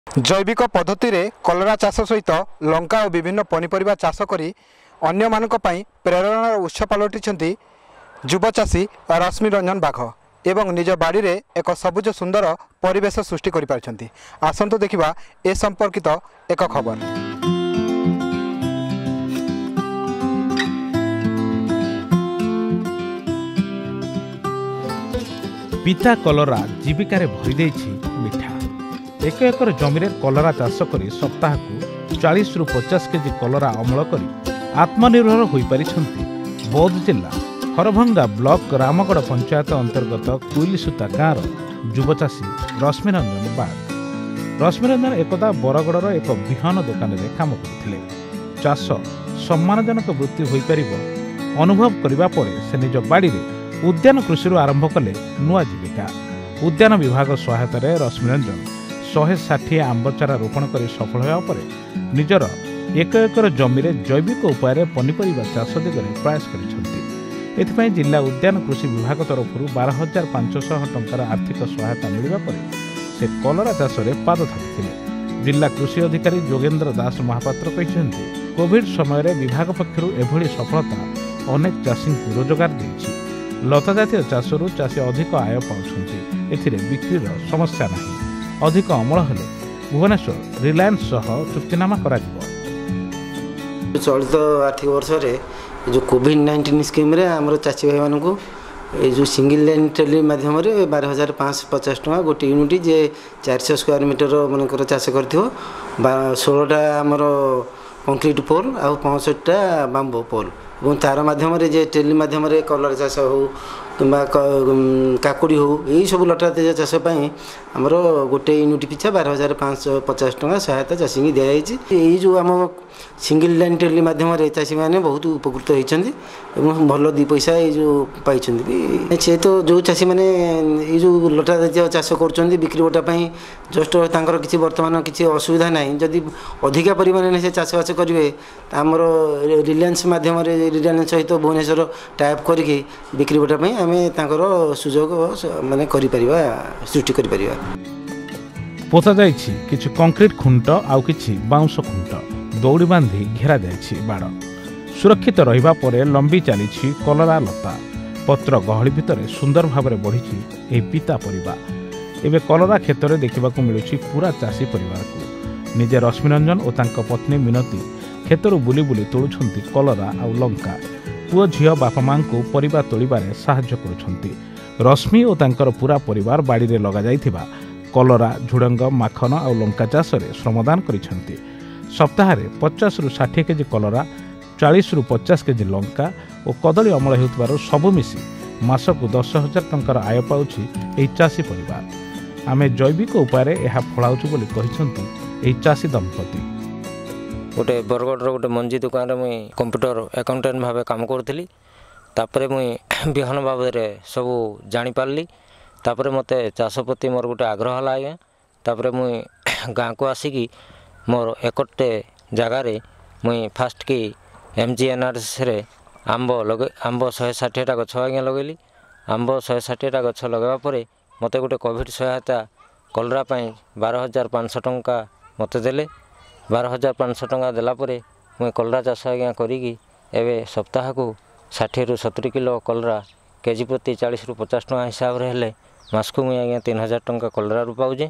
जैविक पद्धति रे कलरा चाष सहित लंका और विभिन्न पनीपरिया चाष करी अन्य मानक पई प्रेरणार उत्स पलटिछंती युव चाषी रश्मि रंजन बाघ एवं निज बाड़ी रे एक सबुज सुंदर परिवेश सृष्टि करि पारछंती। आसंतो देखिबा ए संपर्कित एक खबर। पिता कलरा जीविकार भरी देछि मिठा। एक एकर जमीरे कलरा चाष करी सप्ताह को 40 रु 50 केजी कलरा अमल करी आत्मनिर्भर होई पारिछंती बौद्ध जिला हरभंगा ब्लॉक रामगढ़ पंचायत अंतर्गत कुइलीसुता गाँव युव चाषी रश्मि रंजन बाग। रश्मि रंजन एकदा बरगड़र एक विहन दुकान में काम करथिले। चाष सम्मानजनक वृत्ति होई परिबो अनुभव करिबा परे से निज बाड़ी रे उद्यान कृषि आरंभ कले नुआ जीविका। उद्यान विभाग सहायता रश्मि रंजन 160 आंब चारा रोपण कर सफल होगा पर निजर एक एकर जमी जैविक उपाय पनीपरिया चाष दिगरे प्रयास कर जिला उद्यान कृषि विभाग तरफ 12,500 टंकार आर्थिक सहायता मिलवा पर से कलरा चाष में पाद थापिथिले। जिला कृषि अधिकारी योगेंद्र दास महापात्र कहते कोविड समय विभाग पक्षर एभली सफलता अनेक चाषी को रोजगार देछि। लता जातीय चाषरू चाषी अधिक आय पाउछंती। एथिरे बिक्रीर समस्या नहीं। अधिक अमल हेले भुवनेश्वर रिलायंस सह चुक्तिनामा करा जिवो। चलित आर्थिक वर्ष रे जो कोविड-19 स्कीम रे हमर चाची भाई मानन को ए जो सिंगल लाइन टेली माध्यम रे 12,550 टका गोटे यूनिट जे 400 स्क्वायर मीटर मनकर चाष करथियो। 16टा हमर कंक्रीट पोल आ 65टा बांबो पोल और तार माध्यम जे टेली माध्यम कलर चाष हो कि काकुड़ी हो यही सब लटा तेज चाष आमर गोटे यूनिट पिछा 12,550 टका सहायता चाषी की दिखाई। यही जो आम सिंगल लाइन टेली माध्यम चाषी मैंने बहुत उपकृत होती भल 2 पैसा ये जो पाई से तो जो चाषी मैंने ये जो लटा जातीय चाष कर बिक्री बटापी जस्ट तर किसी बर्तमान किसी असुविधा ना जदि अधिका परिमाण से चाषबास करेंगे आमर रिलायंस माध्यम रिलायंस सहित भुवनेश्वर टाइप करके बिक्री बटापी आम सुजोग माने सृष्टि कर पोता जाइछि किछि कंक्रीट खुंट आउ किछि बाउंस खुंट दौड़ी बांधी घेरा जाइछि बाड़। सुरक्षित रहिबा परे लंबी चलीछि कलरा लता पत्र गहली भितर सुंदर भाबरे बढ़िछि एही पिता परिवार। एबे कलरा क्षेत्र में देखा मिलुछि पूरा चाषी परिवार को। निजे रश्मि रंजन और तांको पत्नी मिनती क्षेत्र बुली बुली तोलुछंती कलरा आउ लंका। पुओ झियो बापा मां को परिबा तोलिबारे साहाय्य करुछंती। रश्मि और तांकर पूरा परिवार बाड़ी रे लगा जाइथिबा कलरा झुडंग माखन और लंका चाष रे श्रमदान करिछंती। सप्ताह रे 50 रु 60 केजी कलरा 40 रु 50 केजी लंका और कदली अमल हेउतबार सबु मिसी मासकु 10,000 टंकार आय पाउछि एही चाषी परिवार। आमे जैविक उपाय यह फलाउछु बोली कहिछंती एही चाषी दंपति। गोटे बरगढ़ गोटे मंजी दुकान मुई कंप्यूटर अकाउंटेंट भाव काम करी तापर मुई बिहन बाबद सब जानी पारली। तापर मते चाष प्रति मोर गोटे आग्रह है आज्ञा। तापर मुई गाँ को आसिकी मोर एकटे जगार मुई फास्ट की MGNRS रे आंब 160टा गछ आज्ञा लगेली। आंब 160टा गछ लगवा पर मते गोटे कोविड सहायता कलरा 12,500 टंका मते देले। 12,500 टंका देला परे मुई कलरा चाष आज्ञा करी एवं सप्ताह को 60 रु 70 किलो कलरा केजी प्रति 40 रु 50 टंका हिसाब रे हेले मासकु मुई आज्ञा 3,000 टंका कलरा रू पाऊजे।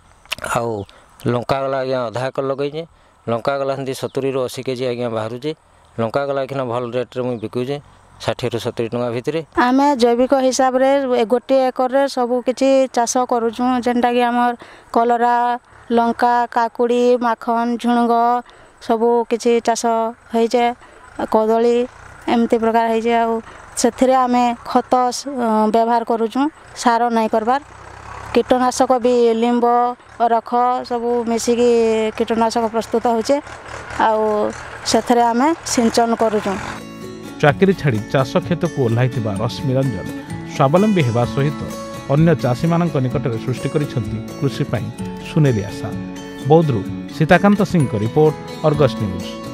आउ लंका गला आज्ञा आधा एकर लगेजे। लंका गला 70 रु 80 केजी आज्ञा बाहरुजे। लंका गला किना भल रेट रे मुई बिकुजे 60 रु 70 टंका भितरे। आमे जैविक हिसाब रे गोटे एकर रे सब किछि चाष करूछु जेंटा कि हमर कलरा लंका काकुड़ी माखन झुणग सब किछि चाष होई जे कदली एमती प्रकार होई जे आ सेथिरे आमे खत व्यवहार करूछु सार नहीं करबार। कीटनाशक भी लिंब रख सब मिसिकी कीटनाशक प्रस्तुत होचे आउ सेथिरे आमे सिंचन करूछु। चाकरी छाड़ी चाष खेत को ओह्लाइथिबा रश्मि रंजन स्वावलंबी हेबा सहित अन्य चाषी मानक निकट में सृष्टि करिसेंती कृषि पई सुनेली आशा। बौद्धरू Sitakant Singh report Argus news.